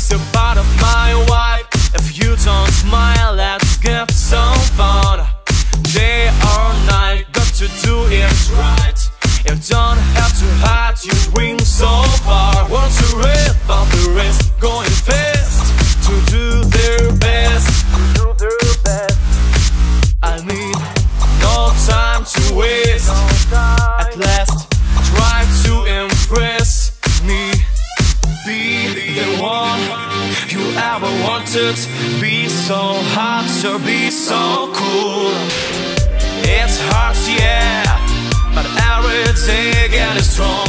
It's a part of my vibe. If you don't smile, let's get some fun. Day or night, got to do it right. You don't have to hide your dreams so far. Want to read about the rest, going fast to do their best. I need no time to waste. At last, try to impress me. Be the one you ever wanted. Be so hot or be so cool. It's hard, yeah, but every day getting strong.